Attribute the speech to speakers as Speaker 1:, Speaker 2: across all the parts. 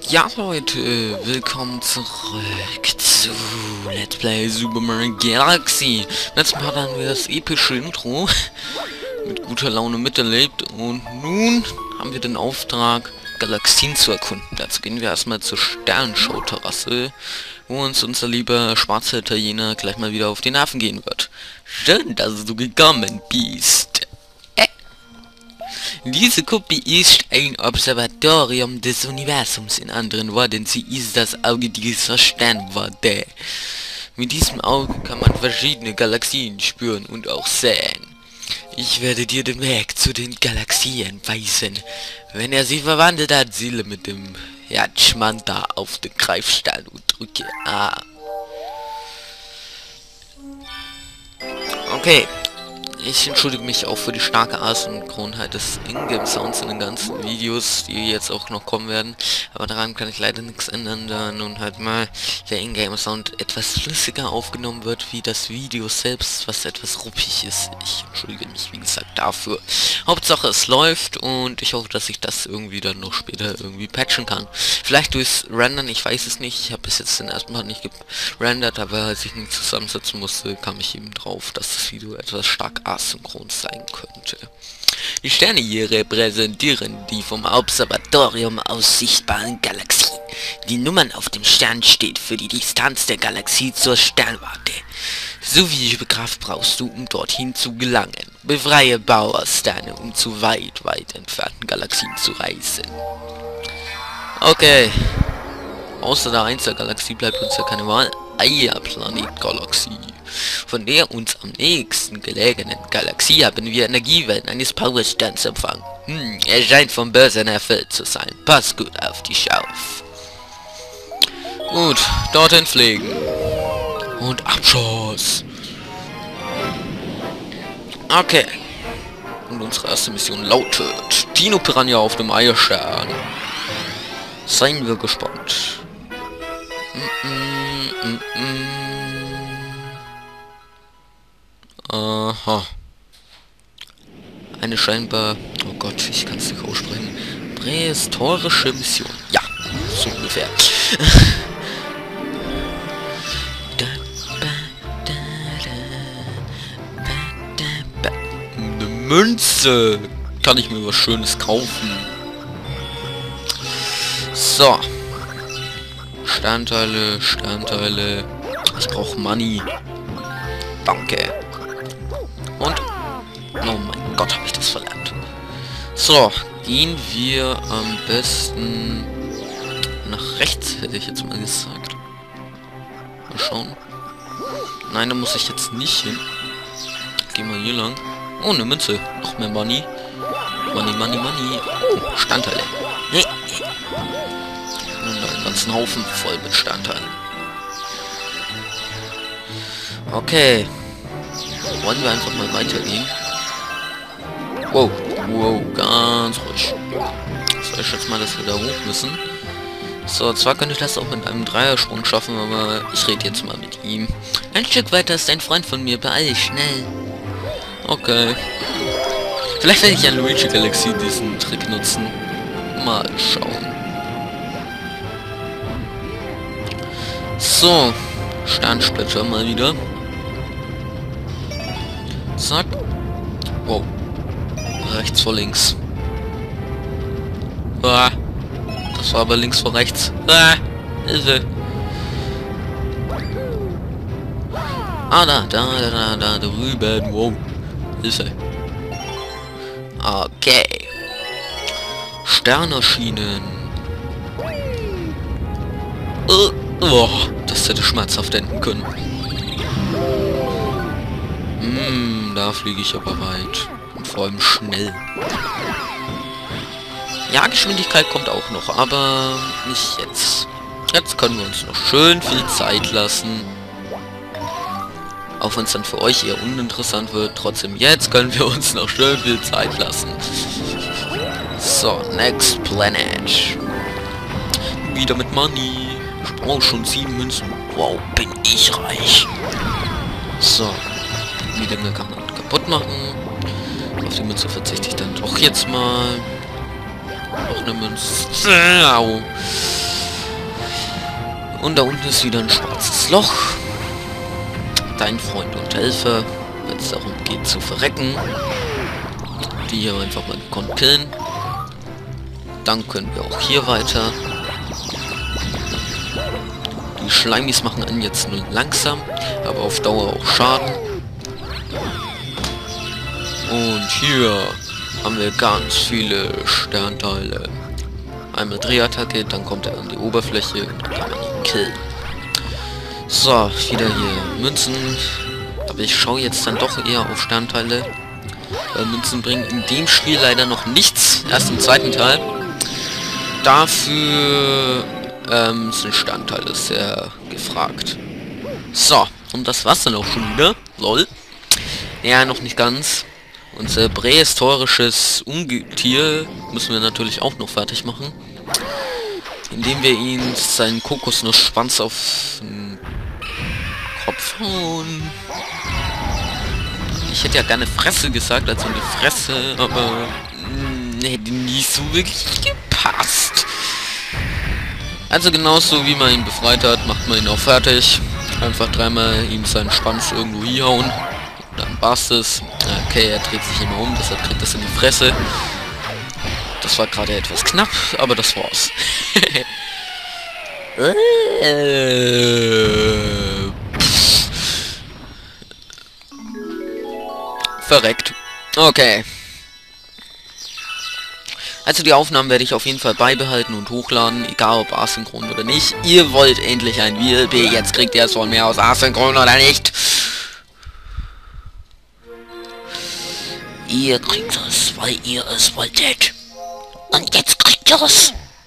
Speaker 1: Ja Leute, willkommen zurück zu Let's Play Super Mario Galaxy. Letztes Mal haben wir das epische Intro mit guter Laune miterlebt und nun haben wir den Auftrag, Galaxien zu erkunden. Dazu gehen wir erstmal zur Sternenschau-Terrasse, wo uns unser lieber schwarzer Italiener gleich mal wieder auf die Nerven gehen wird. Schön, dass du gekommen bist. Diese Kopie ist ein Observatorium des Universums, in anderen Worten, sie ist das Auge dieser Sternwarte. Mit diesem Auge kann man verschiedene Galaxien spüren und auch sehen. Ich werde dir den Weg zu den Galaxien weisen. Wenn er sie verwandelt hat, ziele mit dem Herzschmanta auf den Greifstein und drücke A. Okay. Ich entschuldige mich auch für die starke Asynchronheit des Ingame-Sounds in den ganzen Videos, die jetzt auch noch kommen werden. Aber daran kann ich leider nichts ändern, da nun halt mal der Ingame-Sound etwas flüssiger aufgenommen wird, wie das Video selbst, was etwas ruppig ist. Ich entschuldige mich, wie gesagt, dafür. Hauptsache es läuft und ich hoffe, dass ich das irgendwie dann noch später irgendwie patchen kann. Vielleicht durchs Rendern, ich weiß es nicht. Ich habe bis jetzt den ersten Mal nicht gerendert, aber als ich ihn zusammensetzen musste, kam ich eben drauf, dass das Video etwas stark asynchron sein könnte. Die Sterne hier repräsentieren die vom Observatorium aus sichtbaren Galaxien. Die Nummern auf dem Stern steht für die Distanz der Galaxie zur Sternwarte. So wie Kraft brauchst du, um dorthin zu gelangen. Befreie Bauersterne, um zu weit entfernten Galaxien zu reisen. Okay. Außer der Einzelgalaxie bleibt uns ja keine Wahl. Eierplanet-Galaxie. Von der uns am nächsten gelegenen Galaxie haben wir Energiewellen eines Powersterns empfangen. Er scheint vom Bösen erfüllt zu sein. Pass gut auf dich auf. Gut, dorthin fliegen. Und Abschuss. Okay. Und unsere erste Mission lautet Dino Piranha auf dem Eierstern. Seien wir gespannt. Aha. Eine scheinbar... Oh Gott, ich kann es nicht aussprechen. Prähistorische Mission. Ja, so ungefähr. Eine Münze. Kann ich mir was Schönes kaufen. So. Sternteile. Ich brauche Money. Danke. Und... Oh mein Gott, habe ich das verlernt. So, gehen wir am besten nach rechts, hätte ich jetzt mal gesagt. Mal schauen. Nein, da muss ich jetzt nicht hin. Gehen wir hier lang. Oh, eine Münze. Noch mehr Money. Money. Oh, Sternteile. Nee. Und einen ganzen Haufen voll mit Sternteilen. Okay. Wollen wir einfach mal weitergehen? Wow, ganz ruhig. So, ich schätze mal, dass wir da hoch müssen. So, zwar könnte ich das auch mit einem Dreiersprung schaffen, aber ich rede jetzt mal mit ihm. Ein Stück weiter ist ein Freund von mir, beeil dich schnell. Okay. Vielleicht werde ich an Luigi Galaxy diesen Trick nutzen. Mal schauen. So, Sternsplitter mal wieder. Zack. Wow. Rechts vor links. Ah. Das war aber links vor rechts. Ah. Hilfe. Ah, da drüben. Wow. Hilfe. Okay. Sternerschienen. Oh, das hätte schmerzhaft enden können. Da fliege ich aber weit. Und vor allem schnell. Ja, Geschwindigkeit kommt auch noch, aber nicht jetzt. Jetzt können wir uns noch schön viel Zeit lassen. Auch wenn es dann für euch eher uninteressant wird. Trotzdem, jetzt können wir uns noch schön viel Zeit lassen. So, next planet. Wieder mit Money. Ich brauche schon 7 Münzen. Wow, bin ich reich. So. Die Dinge kann man kaputt machen. Auf die Münze verzichte ich dann doch jetzt mal. Noch eine Münze. Au. Und da unten ist wieder ein schwarzes Loch. Dein Freund und Helfer, wenn es darum geht zu verrecken. Die hier einfach mal gekonnt killen. Dann können wir auch hier weiter. Die Schleimis machen einen jetzt nur langsam, aber auf Dauer auch Schaden. Und hier haben wir ganz viele Sternteile. Einmal Drehattacke, dann kommt er an die Oberfläche und dann kann man ihn killen. So, wieder hier Münzen. Aber ich schaue jetzt dann doch eher auf Sternteile. Weil Münzen bringen in dem Spiel leider noch nichts. Erst im zweiten Teil. Dafür sind Sternteile sehr gefragt. So, und das war's dann auch schon wieder. Lol. Ja, noch nicht ganz. Unser prähistorisches Ungetier müssen wir natürlich auch noch fertig machen. Indem wir ihn seinen Kokosnussschwanz auf den Kopf hauen. Ich hätte ja gerne Fresse gesagt, also die Fresse, aber hätte nicht so wirklich gepasst. Also genauso wie man ihn befreit hat, macht man ihn auch fertig. Einfach dreimal ihm seinen Schwanz irgendwo hinhauen. Dann war's es. Okay, er dreht sich immer um, deshalb kriegt das in die Fresse. Das war gerade etwas knapp, aber das war's. Verreckt. Okay. Also die Aufnahmen werde ich auf jeden Fall beibehalten und hochladen, egal ob asynchron oder nicht. Ihr wollt endlich ein WLB, jetzt kriegt ihr es von mir aus, asynchron oder nicht. Ihr kriegt es, weil ihr es wolltet. Und jetzt kriegt ihr es.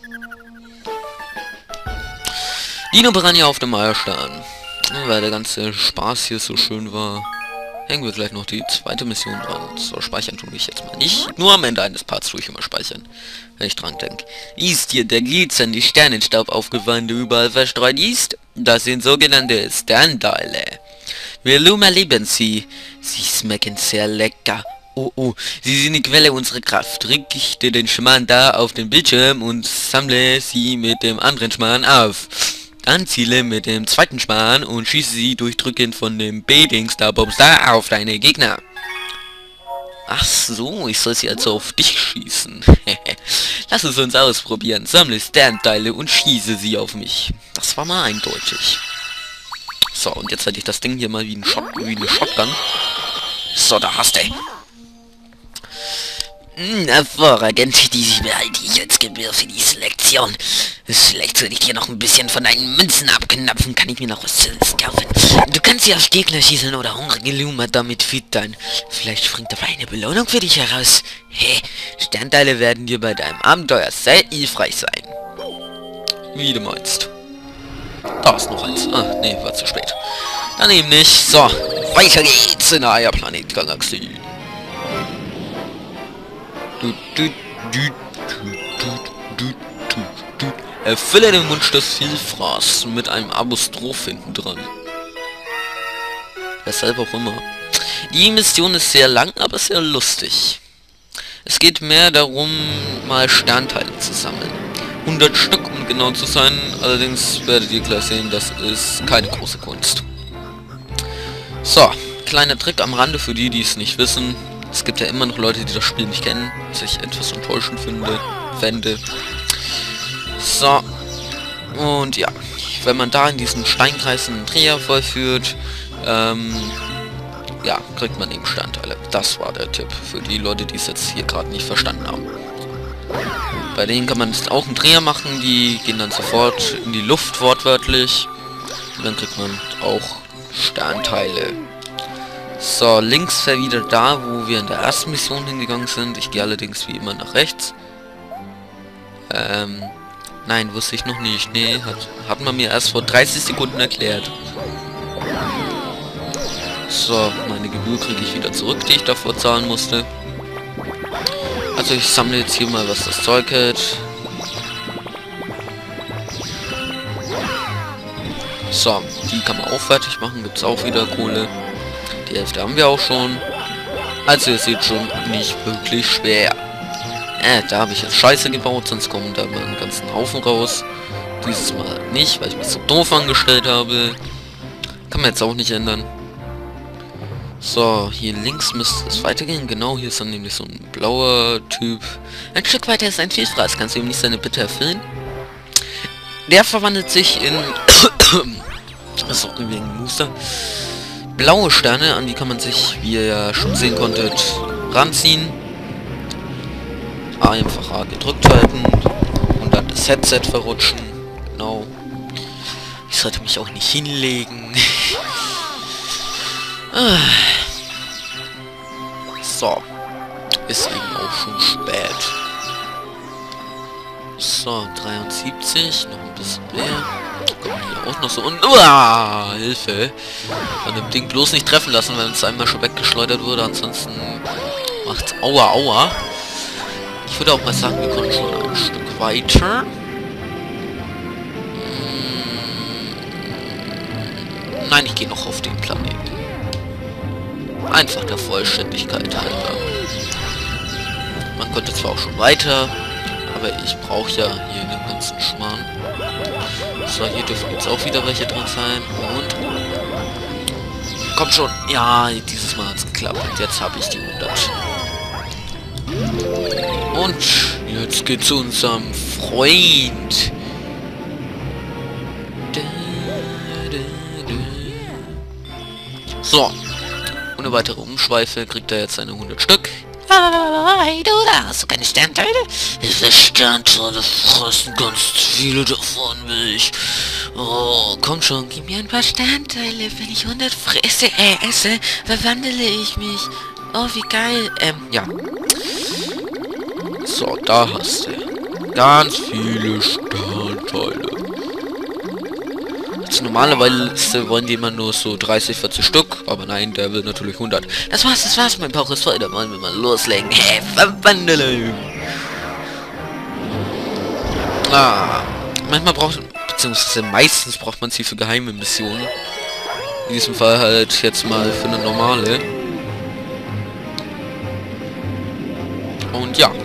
Speaker 1: Dino Piranha auf dem Eierstern. Weil der ganze Spaß hier so schön war, hängen wir gleich noch die zweite Mission dran. So, speichern tue ich jetzt mal nicht. Nur am Ende eines Parts tue ich immer speichern, wenn ich dran denke. Ist hier der glitzernde Sternenstaub aufgefallen, der überall verstreut ist? Das sind sogenannte Sternteile. Wir Luma lieben sie. Sie schmecken sehr lecker. Oh, sie sind die Quelle unserer Kraft. Richte den Schmarrn da auf den Bildschirm und sammle sie mit dem anderen Schmarrn auf. Dann ziele mit dem zweiten Schmarrn und schieße sie durch Drücken von dem B-Dings-Star-Bombs-Star auf deine Gegner. Ach so, ich soll sie also auf dich schießen. Lass es uns ausprobieren. Sammle Sternteile und schieße sie auf mich. Das war mal eindeutig. So, und jetzt hätte ich das Ding hier mal wie eine Shotgun. So, da hast du. Hervorragend, diese behalte ich als Gebühr für die Selektion. Vielleicht sollte ich dir noch ein bisschen von deinen Münzen abknapfen, kann ich mir noch was kaufen. Du kannst sie auf Gegner schießen oder hungrige Luma damit füttern. Vielleicht springt dabei eine Belohnung für dich heraus. Hey, Sternteile werden dir bei deinem Abenteuer sehr hilfreich sein. Wie du meinst. Da ist noch eins. Ah, nee, war zu spät. Dann eben nicht. So, weiter geht's in der Eierplanet-Galaxie. Erfülle den Wunsch des Vielfraß mit einem Apostroph hinten dran. Weshalb auch immer. Die Mission ist sehr lang, aber sehr lustig. Es geht mehr darum, mal Sternteile zu sammeln. 100 Stück, um genau zu sein. Allerdings werdet ihr gleich sehen, das ist keine große Kunst. So, kleiner Trick am Rande für die, die es nicht wissen. Es gibt ja immer noch Leute, die das Spiel nicht kennen, was ich etwas enttäuschend fände. So. Und ja, wenn man da in diesen Steinkreis einen Dreher vollführt, ja, kriegt man eben Sternteile. Das war der Tipp für die Leute, die es jetzt hier gerade nicht verstanden haben. Bei denen kann man jetzt auch einen Dreher machen, die gehen dann sofort in die Luft wortwörtlich. Und dann kriegt man auch Sternteile. So, links wäre wieder da, wo wir in der ersten Mission hingegangen sind. Ich gehe allerdings wie immer nach rechts. Nein, wusste ich noch nicht. Nee, hat man mir erst vor 30 Sekunden erklärt. So, meine Gebühr kriege ich wieder zurück, die ich davor zahlen musste. Also ich sammle jetzt hier mal, was das Zeug hält. So, die kann man auch fertig machen, gibt es auch wieder Kohle. Die Hälfte haben wir auch schon. Also ihr seht schon, nicht wirklich schwer. Da habe ich jetzt Scheiße gebaut, sonst kommen da mal einen ganzen Haufen raus. Dieses Mal nicht, weil ich mich so doof angestellt habe. Kann man jetzt auch nicht ändern. So, hier links müsste es weitergehen. Genau, hier ist dann nämlich so ein blauer Typ. Ein Stück weiter ist ein Vielfraß. Kannst du ihm nicht seine Bitte erfüllen? Der verwandelt sich in... das ist auch irgendwie ein Muster. Blaue Sterne, an die kann man sich, wie ihr ja schon sehen konntet, ranziehen. Einfach A gedrückt halten. Und dann das Headset verrutschen. Genau. Ich sollte mich auch nicht hinlegen. So. Ist eben auch schon spät. So, 73. Noch ein bisschen mehr. Kommen hier auch noch so. Und... Hilfe. Von dem Ding bloß nicht treffen lassen, wenn es einmal schon weggeschleudert wurde. Ansonsten macht's aua aua. Ich würde auch mal sagen, wir kommen schon ein Stück weiter. Nein, ich gehe noch auf den Planeten. Einfach der Vollständigkeit halber. Man konnte zwar auch schon weiter, aber ich brauche ja hier den ganzen Schmarrn. So, hier dürfen jetzt auch wieder welche drin sein. Und... Komm schon. Ja, dieses Mal hat es geklappt. Und jetzt habe ich die 100. Und jetzt geht zu unserem Freund. So. Ohne weitere Umschweife kriegt er jetzt seine 100 Stück.
Speaker 2: Hey du, da hast du keine Sternteile? Ich will Sternteile fressen, ganz viele davon will ich. Oh, komm schon, gib mir ein paar Sternteile. Wenn ich 100 esse, verwandle ich mich. Oh, wie geil.
Speaker 1: Ja. So, da hast du ganz viele Sternteile. Also normalerweise wollen die immer nur so 30, 40 Stück, aber nein, der will natürlich 100.
Speaker 2: Das war's, mein Bauch ist voll, da wollen wir mal loslegen. Hey, verwandle!
Speaker 1: Manchmal beziehungsweise meistens braucht man sie für geheime Missionen. In diesem Fall halt jetzt mal für eine normale. Und ja.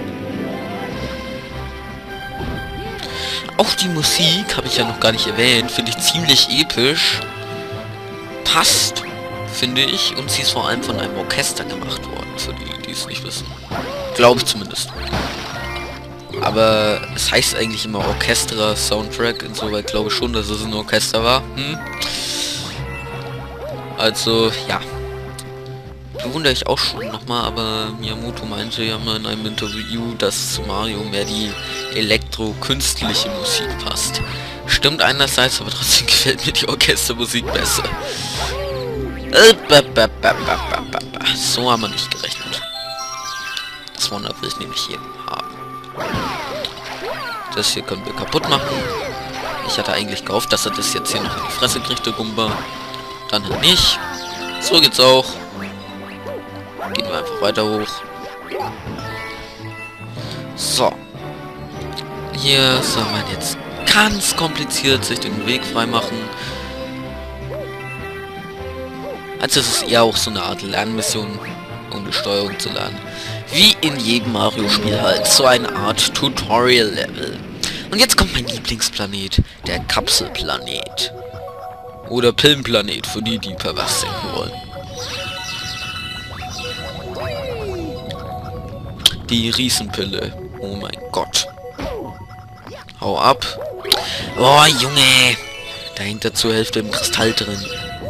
Speaker 1: Auch die Musik, habe ich ja noch gar nicht erwähnt, finde ich ziemlich episch. Passt, finde ich. Und sie ist vor allem von einem Orchester gemacht worden, für die, die es nicht wissen. Glaube ich zumindest. Aber es heißt eigentlich immer Orchestra-Soundtrack. Insoweit glaube ich schon, dass es ein Orchester war. Also, ja. Bewundere ich auch schon nochmal, aber Miyamoto meinte ja mal in einem Interview, dass zu Mario mehr die elektro-künstliche Musik passt. Stimmt einerseits, aber trotzdem gefällt mir die Orchestermusik besser. So haben wir nicht gerechnet. Das Wonder will ich nämlich hier haben. Das hier können wir kaputt machen. Ich hatte eigentlich gehofft, dass er das jetzt hier noch in die Fresse kriegt, der Gumba. Dann halt nicht. So geht's auch. Gehen wir einfach weiter hoch. So. Hier soll man jetzt ganz kompliziert sich den Weg freimachen. Also es ist eher auch so eine Art Lernmission, um die Steuerung zu lernen. Wie in jedem Mario-Spiel halt. So eine Art Tutorial-Level. Und jetzt kommt mein Lieblingsplanet. Der Kapselplanet. Oder Pillenplanet, für die, die pervers denken wollen. Die Riesenpille. Oh mein Gott. Hau ab.
Speaker 2: Oh, Junge.
Speaker 1: Dahinter zur Hälfte im Kristall drin.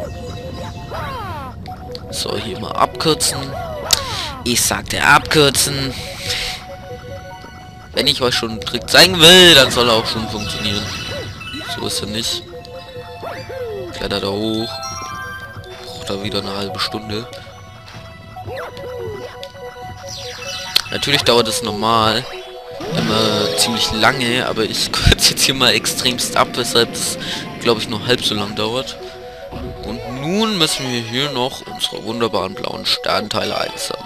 Speaker 1: So, hier mal abkürzen.
Speaker 2: Ich sagte abkürzen.
Speaker 1: Wenn ich euch schon einen Trick zeigen will, dann soll er auch schon funktionieren. So ist er nicht. Klettert da hoch. Braucht da wieder eine halbe Stunde. Natürlich dauert es normal immer ziemlich lange, aber ich kürze jetzt hier mal extremst ab, weshalb es, glaube ich, nur halb so lang dauert. Und nun müssen wir hier noch unsere wunderbaren blauen Sternteile einsammeln.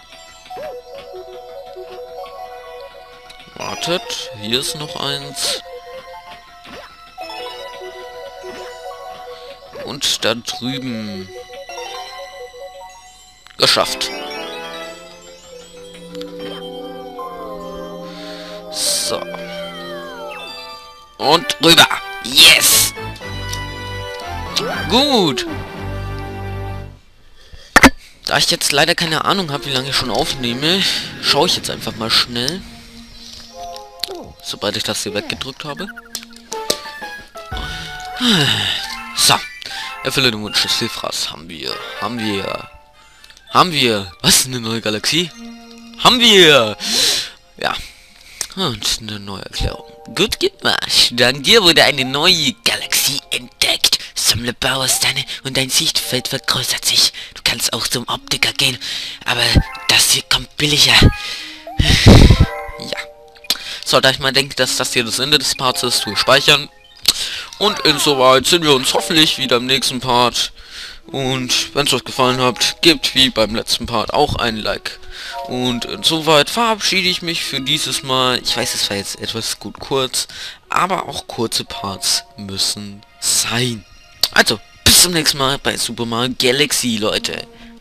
Speaker 1: Wartet, hier ist noch eins. Und da drüben. Geschafft. So. Und rüber. Yes! Gut. Da ich jetzt leider keine Ahnung habe, wie lange ich schon aufnehme, schaue ich jetzt einfach mal schnell. Sobald ich das hier weggedrückt habe. So. Erfülle den Wunsch des Hilfers. Haben wir. Was? Eine neue Galaxie? Haben wir. Ja. Und eine neue Erklärung. Gut gemacht. Dank dir wurde eine neue Galaxie entdeckt. Sammle Bausteine und dein Sichtfeld vergrößert sich. Du kannst auch zum Optiker gehen, aber das hier kommt billiger. Ja. So, da ich mal denke, dass das hier das Ende des Parts ist, tue ich speichern. Und insoweit sind wir uns hoffentlich wieder im nächsten Part. Und wenn es euch gefallen hat, gebt wie beim letzten Part auch ein Like. Und insoweit verabschiede ich mich für dieses Mal. Ich weiß, es war jetzt etwas gut kurz, aber auch kurze Parts müssen sein. Also, bis zum nächsten Mal bei Super Mario Galaxy, Leute.